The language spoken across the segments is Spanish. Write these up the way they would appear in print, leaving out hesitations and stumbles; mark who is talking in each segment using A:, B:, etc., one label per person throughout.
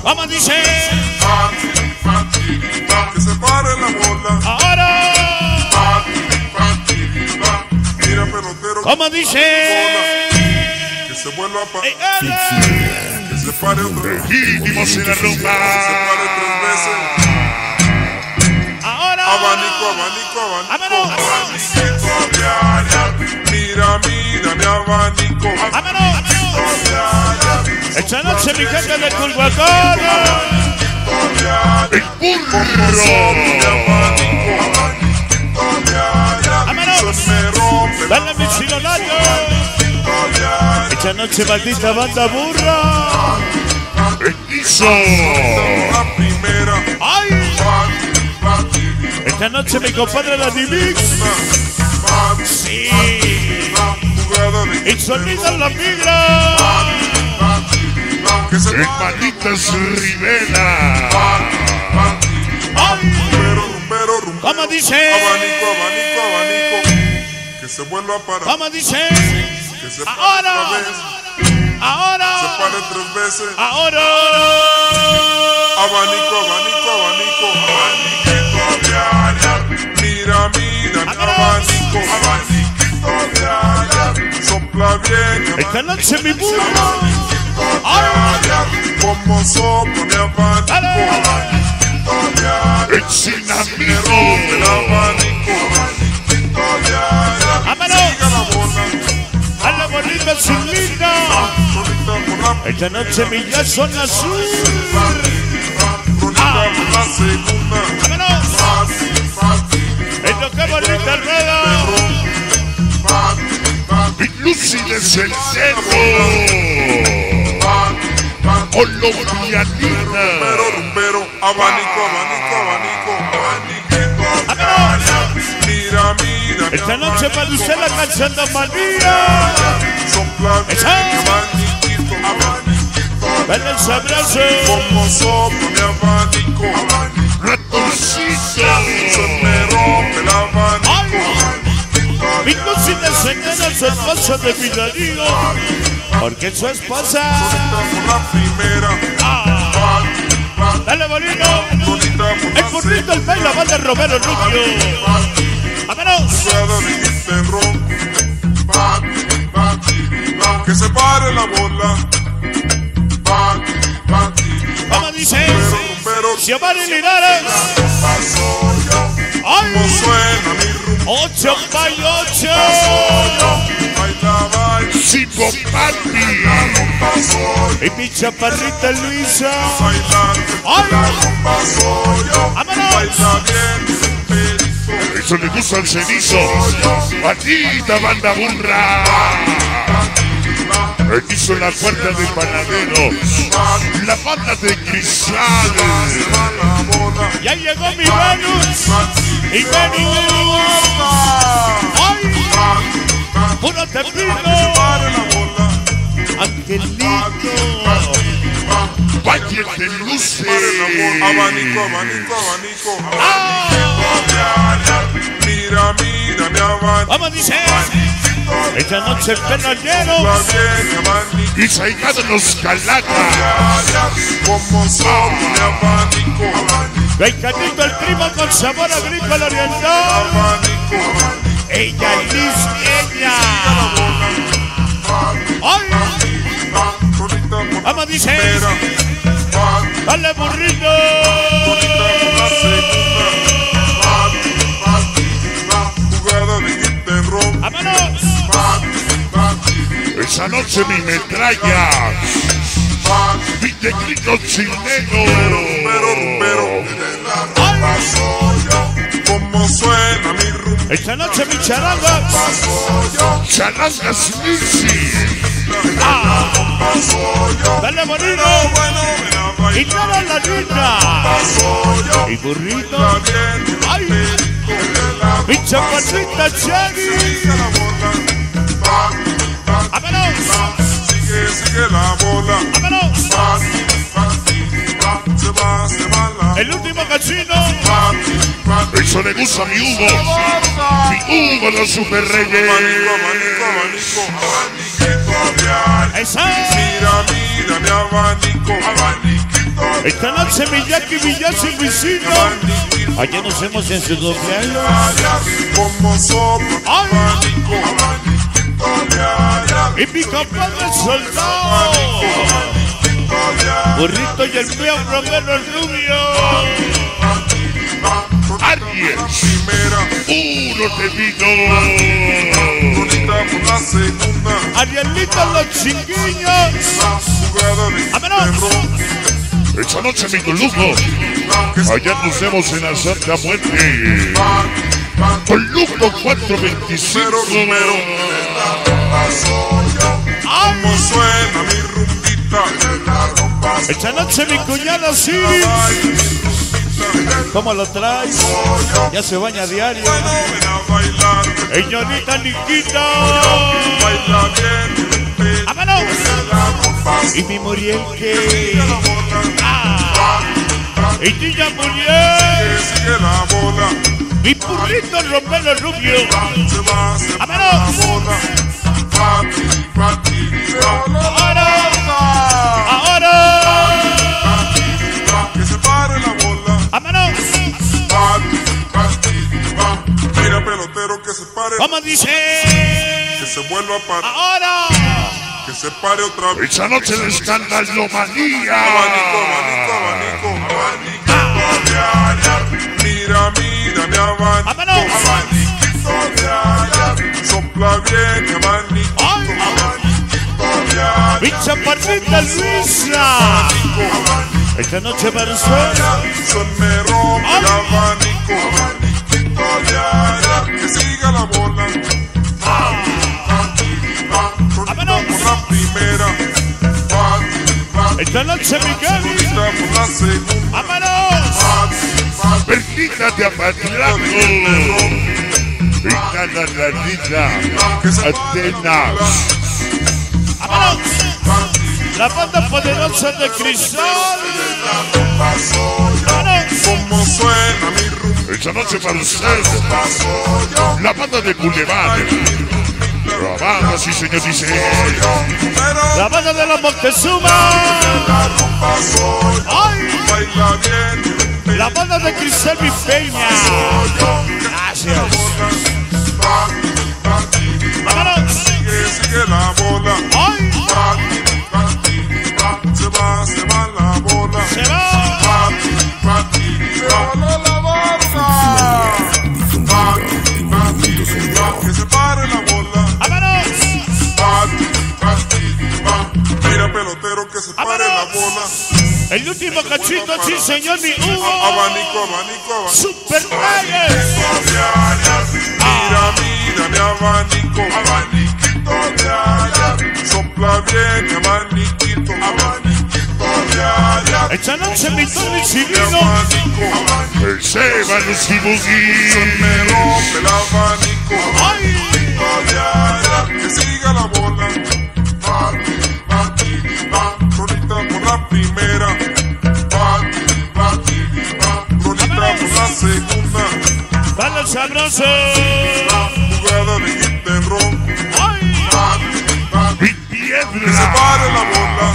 A: Vamos, dice.
B: Que se pare la bola.
A: Ahora.
B: Mira, pelotero.
A: Como dice.
B: Que se vuelva a parar.
A: Que
B: se pare otra vez.
C: Legítimos en la rumba.
B: Que se pare 3 veces.
A: Ahora.
B: Abanico.
A: Vámonos.
B: Abaniquito diaria. Mira, mi abanico.
A: Vámonos. Esta noche mi gente de Culhuacán.
C: El burro.
A: Vámonos. Dale mi chilonario. Esta noche maldita banda burra.
C: Bendizo.
B: La primera.
A: Ay. Esta noche mi compadre la Dimix. Sí. Y sonido en la migra.
C: Hermanitas Rivera.
B: Rumbero.
A: ¿Cómo dice?
B: Abanico. Que se vuelva a parar.
A: ¿Cómo dice?
B: Que se pare
A: Ahora.
B: otra vez.
A: Ahora.
B: Se pare 3 veces.
A: Ahora.
B: Abanico. Abaniquito diaria. Mira, mi abanico. Abaniquito diaria. Sopla bien.
A: Esta noche mi burro.
B: Como sopla mi abanico. Abaniquito diaria.
C: El Sinamito.
B: El abanico. Abaniquito diaria.
A: Vámonos.
B: Siga la bola.
A: A la bonita sin linda.
B: Solita por la
A: Esta noche mi ya son azul.
B: Bonita por la segunda.
A: Vámonos. Es lo que bonita rueda.
C: Y Lucy de Cercero. Colombianina.
B: Rumbero, abanico. Mira,
A: Esta noche para usted la canción de Manía.
B: sopla bien, abaniquito.
A: Ven el sabroso.
B: Como sopla mi abanico.
C: Ratoncito.
B: Se me rompe el abanico.
A: Mi cosita se queda su esposa de mi marido. Porque su esposa.
B: Por la primera.
A: Dale bonito.
B: Bonita por
A: El
B: la
A: burrito, el baile, la banda Romero Rubio. Vámonos.
B: Que se pare la bola.
A: Vamos, dice.
B: Rumbero.
A: Xiomara y Linares. ¡Ay!
B: Como suena mi rumbo.
A: 8 by 8.
B: Baila.
C: Chico Papi.
A: Y mi chaparrita Luisa.
B: ¡Ay!
A: ¡Vámonos!
B: Baila bien.
C: Eso le gusta al cenizo. Maldita banda burra. Hizo la puerta de panadero. La banda de cristal.
A: Ya llegó mi Venus. Y Venus. ¡Ay! ¡Puro tepito! ¡Angelito!
C: Valle de Luce.
B: Abanico. Mira, mi abanico.
A: Vamos, dice. Esta noche en Penallero.
C: Y Saigado los Calacas.
B: Como sopla mi abanico.
A: Becadito el primo con sabor agrícola oriental. Ella es lisqueña. ¡Ay! Vamos, dice. Dale, burrito. ¡Vámonos!
C: Esa noche mi metralla. Mi tequito chileno.
B: Como suena mi rumbo.
A: Esta noche mi charanga.
C: Charangas Mixi.
A: Dale, bonito. Y toda la linda. Y burrito. ¡Ay! Mi chaparrita Chagui. ¡Vámonos!
B: Sigue la bola.
A: ¡Vámonos!
B: Se va la.
A: El último cachino.
C: Eso le gusta a mi Hugo. Mi Hugo los Super Reyes.
A: ¡Esa!
B: Mira, mi abanico.
A: Esta noche Miyaki, Villas y Luisito. Ayer nos vemos en su cumpleaños.
B: Como sopla tu abanico.
A: Y mi compadre soldado. Burrito y el mío Romero el Rubio.
C: Aries, uno te vino.
B: Por la segunda.
A: Arielito los chinguiños. ¡Vámonos!
C: Esta noche mi lujo. Allá nos vemos en la Santa Muerte. Con Lugo 425.
B: Como suena mi rumbita.
A: Esta noche mi cuñada Siri. ¿Cómo lo traes? Ya se baña a diario. Señorita Niquita. ¡Vámonos! Y mi Muriel que... Y Tilla Muriel. Mi burrito Romero Rubio. ¡Vámonos! ¡Ahora! ¡Ahora!
B: Que se pare la bola.
A: ¡Vámonos!
B: Mira pelotero que se pare.
A: ¿Cómo dice?
B: Que se vuelva a parar.
A: ¡Ahora!
B: Que se pare otra vez.
C: Esta noche la escandalomanía.
B: Abanico. Mira mi abanico.
A: ¡Vámonos!
B: Abaniquito de allá. Sopla bien mi abanico.
A: ¡Mi chaparrita Luisa! Esta noche para usted.
B: Son me rompe el abanico. Abaniquito de allá. Que siga la bola.
A: ¡Vámonos!
B: Por la primera.
A: Esta noche mi Gaby.
B: Por la segunda.
A: ¡Vámonos!
C: Berlita de Apatlaco. Rita la Radita. Atenas.
A: ¡Vámonos! La banda poderosa de Cristal. ¡Vámonos!
B: Como suena mi rumbo.
C: Esta noche para usted. La banda de Boulevard. La banda, sí señor, dice.
A: La banda de la Montezuma. ¡Ay!
B: Baila bien.
A: La banda de Cristal Mi Peña. Gracias. ¡Vámonos!
B: Sigue la bola.
A: ¡Ay!
B: Se va la bola.
A: ¡Se va!
B: Que se pare la bola.
A: ¡Vámonos!
B: Mira pelotero que se pare la bola.
A: El último cachito, sí señor, mi Hugo.
B: Abanico.
A: Super Nuggets.
B: Mira mi abanico. Abaniquito de allá. Sopla bien mi abaniquito. Abaniquito de allá.
A: Esta noche mi Tony Chilino.
C: El Seba Luz y Bugui.
B: Me rompe el abanico.
A: ¡Ay!
B: De allá. Que siga la bola. Rolita por la primera. Rolita por la segunda.
A: ¡Dale sabroso!
B: Jugada de hit and roll.
A: ¡Ay!
C: Mi
B: Que se
C: piedra.
B: pare la bola.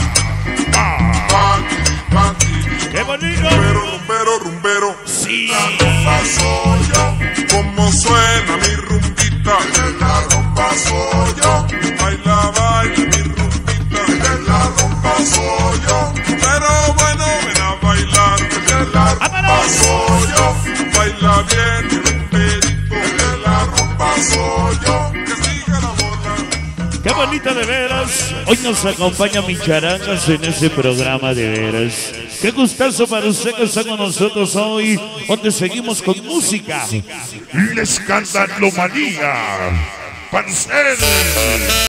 A: ¡Qué bonito!
B: Rumbero.
A: Sí.
B: Como suena mi rumbita. La rumba soy yo. Baila mi rumbita. La rumba soy yo. Pero bueno, ven a bailar. La rumba soy yo. Baila bien mi rumberito. La rumba soy yo. Que siga la bola.
A: ¡Qué bonita de veras! Hoy nos acompaña Micharangas en ese programa de veras. ¡Qué gustazo para usted que está con nosotros hoy! Donde seguimos con música.
C: La escandalomanía. Para usted.